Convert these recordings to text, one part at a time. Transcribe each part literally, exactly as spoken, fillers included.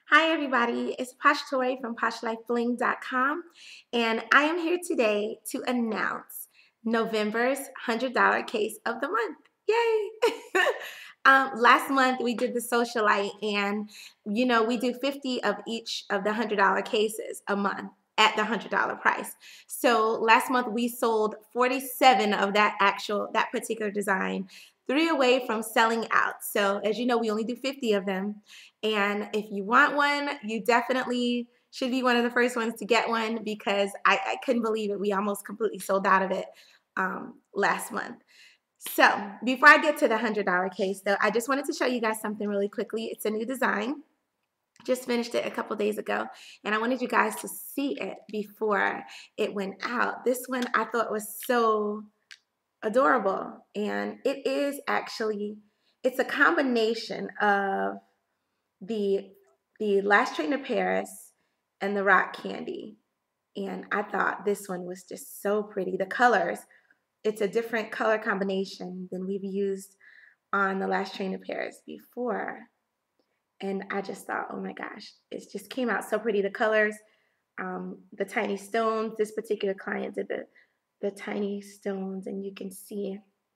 Hi everybody, it's Posh Toy from posh life bling dot com, and I am here today to announce November's one hundred dollar case of the month. Yay! um, last month we did the socialite, and you know we do fifty of each of the one hundred dollar cases a month at the one hundred dollar price. So last month we sold forty-seven of that actual, that particular design, three away from selling out. So as you know, we only do fifty of them. And if you want one, you definitely should be one of the first ones to get one because I, I couldn't believe it. We almost completely sold out of it um, last month. So before I get to the one hundred dollar case, though, I just wanted to show you guys something really quickly. It's a new design. Just finished it a couple days ago, and I wanted you guys to see it before it went out. This one I thought was so adorable, and it is actually, it's a combination of the the Last Train to Paris and the Rock Candy. And I thought this one was just so pretty. The colors, it's a different color combination than we've used on the Last Train to Paris before. And I just thought, oh my gosh, it just came out so pretty. The colors, um, the tiny stones, this particular client did the, the tiny stones, and you can see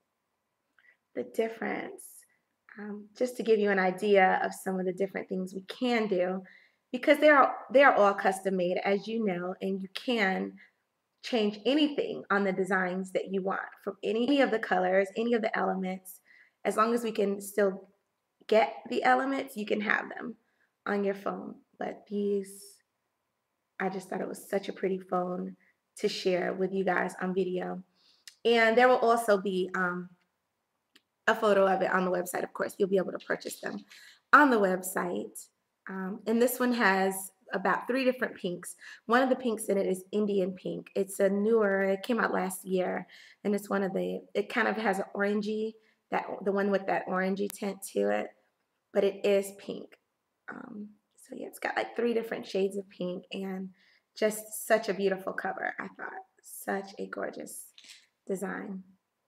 the difference. Um, just to give you an idea of some of the different things we can do, because they are they are all custom made, as you know, and you can change anything on the designs that you want from any of the colors, any of the elements. As long as we can still get the elements, you can have them on your phone. But these, I just thought it was such a pretty phone to share with you guys on video. And there will also be um, a photo of it on the website. Of course, you'll be able to purchase them on the website. Um, and this one has about three different pinks. One of the pinks in it is Indian pink. It's a newer, it came out last year, and it's one of the, it kind of has an orangey, that the one with that orangey tint to it, but it is pink. Um, so yeah, it's got like three different shades of pink, and just such a beautiful cover, I thought. Such a gorgeous design.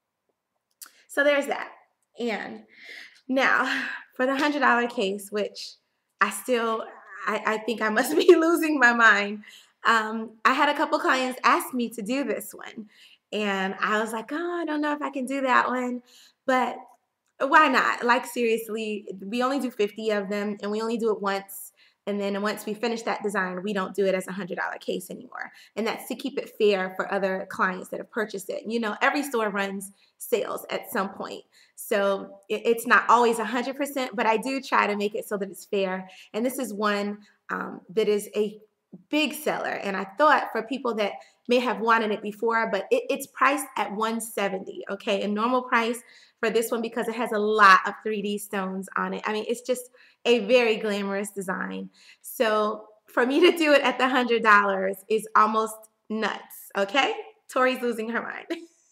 So there's that. And now for the one hundred dollar case, which I still, I, I think I must be losing my mind. Um, I had a couple clients ask me to do this one. And I was like, oh, I don't know if I can do that one. But why not? Like, seriously, we only do fifty of them, and we only do it once. And then once we finish that design, we don't do it as a one hundred dollar case anymore. And that's to keep it fair for other clients that have purchased it. You know, every store runs sales at some point. So it's not always one hundred percent, but I do try to make it so that it's fair. And this is one um, that is a big seller. And I thought for people that may have wanted it before, but it, it's priced at one hundred seventy dollars, okay? A normal price for this one because it has a lot of three D stones on it. I mean, it's just a very glamorous design. So for me to do it at the one hundred dollars is almost nuts, okay? Tori's losing her mind.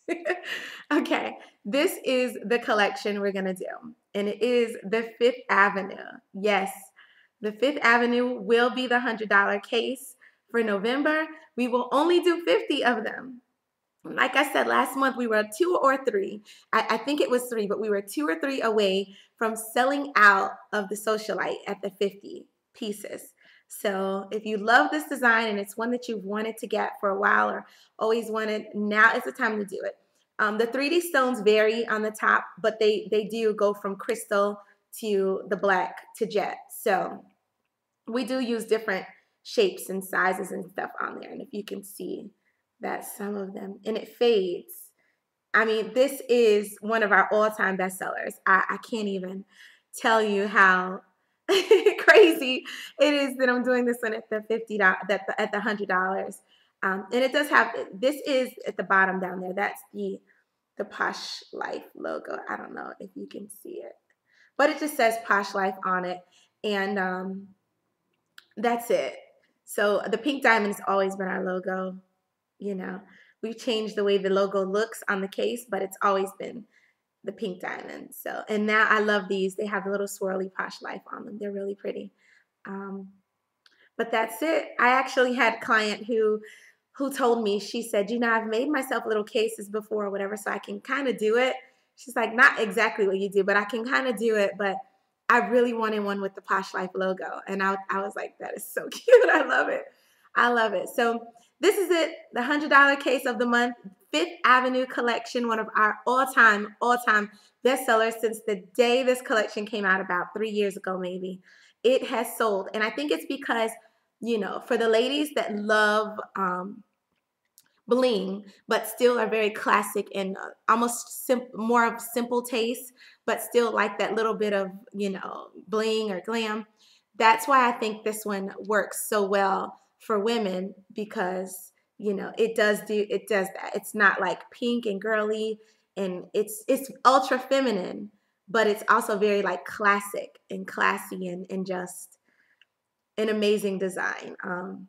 Okay, this is the collection we're gonna do, and it is the Fifth Avenue. Yes, the Fifth Avenue will be the one hundred dollar case for November. We will only do fifty of them. Like I said, last month we were two or three. I, I think it was three, but we were two or three away from selling out of the socialite at the fifty pieces. So if you love this design and it's one that you've wanted to get for a while or always wanted, now is the time to do it. Um, the three D stones vary on the top, but they, they do go from crystal to the black to jet. So we do use different shapes and sizes and stuff on there. And if you can see that some of them, and it fades. I mean, this is one of our all-time bestsellers. I, I can't even tell you how crazy it is that I'm doing this one at the fifty dollars, that the, at the one hundred dollars. Um, and it does have, this is at the bottom down there. That's the, the Posh Life logo. I don't know if you can see it, but it just says Posh Life on it. And um, that's it. So the pink diamond has always been our logo. You know, we've changed the way the logo looks on the case, but it's always been the pink diamond. So, and now I love these. They have a little swirly Posh Life on them. They're really pretty. Um, but that's it. I actually had a client who who told me, she said, you know, I've made myself little cases before or whatever, so I can kind of do it. She's like, not exactly what you do, but I can kind of do it. But I really wanted one with the Posh Life logo. And I, I was like, that is so cute. I love it. I love it. So this is it, the one hundred dollar case of the month, Fifth Avenue collection, one of our all-time, all-time bestsellers since the day this collection came out about three years ago, maybe. It has sold. And I think it's because, you know, for the ladies that love um, bling, but still are very classic and uh, almost sim more of simple taste, but still like that little bit of, you know, bling or glam. That's why I think this one works so well for women, because, you know, it does do, it does that. It's not like pink and girly, and it's, it's ultra feminine, but it's also very like classic and classy and, and just an amazing design. Um,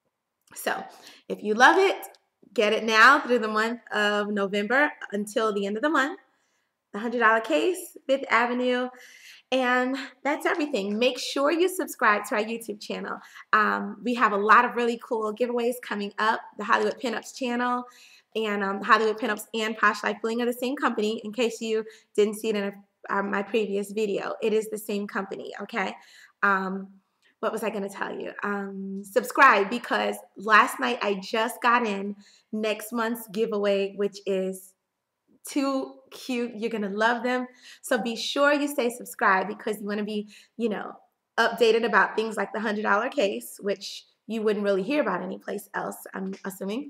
so if you love it, get it now through the month of November until the end of the month. The one hundred dollar case, Fifth Avenue. And that's everything. Make sure you subscribe to our YouTube channel. Um, we have a lot of really cool giveaways coming up. The Hollywood Pinups channel and um, Hollywood Pinups and Posh Life Bling are the same company, in case you didn't see it in a, uh, my previous video. It is the same company, okay? Um, what was I going to tell you? Um, subscribe, because last night I just got in next month's giveaway, which is too cute. You're going to love them. So be sure you stay subscribed, because you want to be, you know, updated about things like the one hundred dollar case, which you wouldn't really hear about anyplace else, I'm assuming.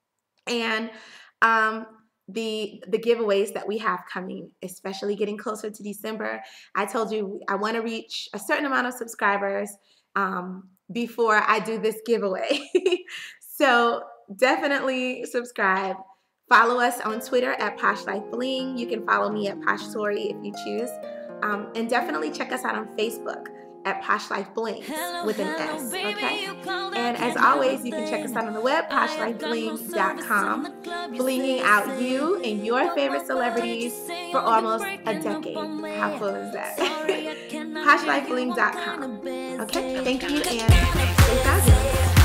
And um, the the giveaways that we have coming, especially getting closer to December. I told you I want to reach a certain amount of subscribers um, before I do this giveaway. So definitely subscribe. Follow us on Twitter at Posh Life Bling. You can follow me at Posh Tori if you choose. Um, and definitely check us out on Facebook at Posh Life Bling with an S, okay? And as always, you can check us out on the web, posh life bling dot com, blinging out you and your favorite celebrities for almost a decade. How cool is that? posh life bling dot com. Okay, thank you, and stay fabulous.